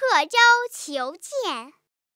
刻舟求剑。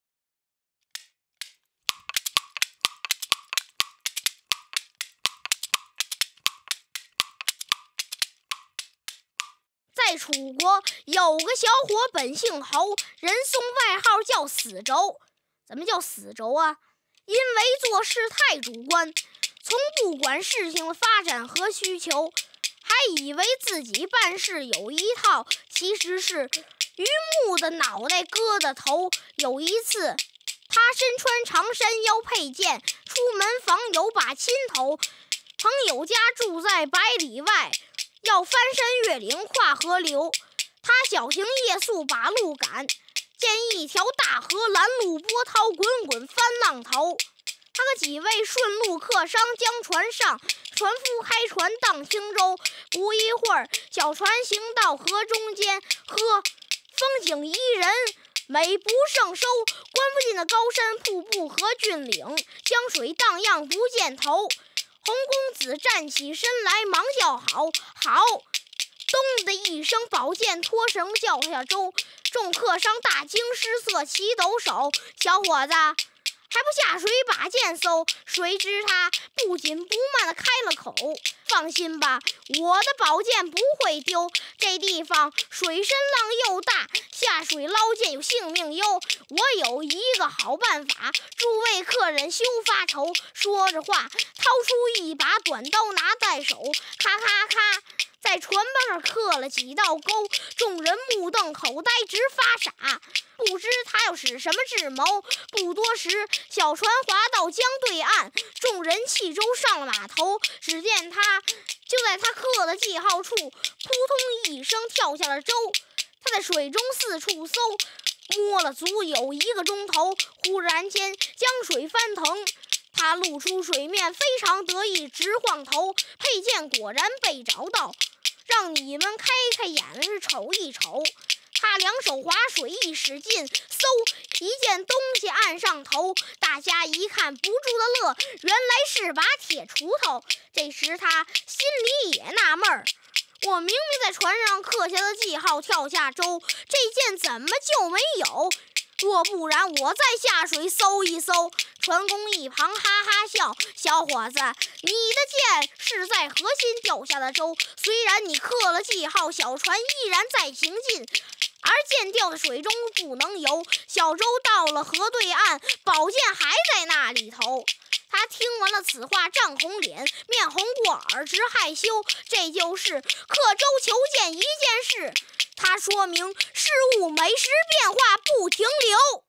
在楚国有个小伙本姓侯，人送外号叫死轴。怎么叫死轴啊？因为做事太主观，从不管事情的发展和需求，还以为自己办事有一套，其实是榆木的脑袋疙瘩头。有一次，他身穿长衫腰佩剑，出门访友把亲头，朋友家住在百里外，要翻山越岭跨河流，他小行夜宿把路赶，见一条大河拦路波涛滚滚翻浪头。他和几位顺路客商将船上，船夫开船荡轻舟。不一会儿，小船行到河中间，呵，风景宜人，美不胜收。观不尽的高山瀑布和峻岭，江水荡漾不见头。洪公子站起身来，忙叫好，好！咚的一声，宝剑脱绳叫下舟。众客商大惊失色，齐抖手。小伙子，还不下水把剑搜？谁知他不紧不慢地开了口：放心吧，我的宝剑不会丢。这地方水深浪又大，下水捞剑有性命忧。我有一个好办法，诸位客人休发愁。说着话，掏出一把短刀拿在手，咔咔咔，在船帮上刻了几道钩。众人目瞪口呆，直发傻，不知他要使什么智谋。不多时，小船划到江对岸，众人弃舟上了码头。只见他就在他刻的记号处，扑通一声跳下了舟。他在水中四处搜，摸了足有1个钟头。忽然间，江水翻腾，他露出水面，非常得意，直晃头。佩剑果然被找到，让你们开开眼是瞅一瞅。他两手划水一使劲，嗖，一件东西按上头。大家一看不住的乐，原来是把铁锄头。这时他心里也纳闷儿，我明明在船上刻下的记号，跳下舟，这件怎么就没有？若不然我再下水搜一搜。船工一旁哈哈笑，小伙子，你的剑是在河心掉下的舟，虽然你刻了记号，小船依然在行进，而剑掉在水中不能游。小舟到了河对岸，宝剑还在那里头。他听完了此话，涨红脸，面红过耳，直害羞。这就是刻舟求剑一件事，它说明事物每时变化不停留。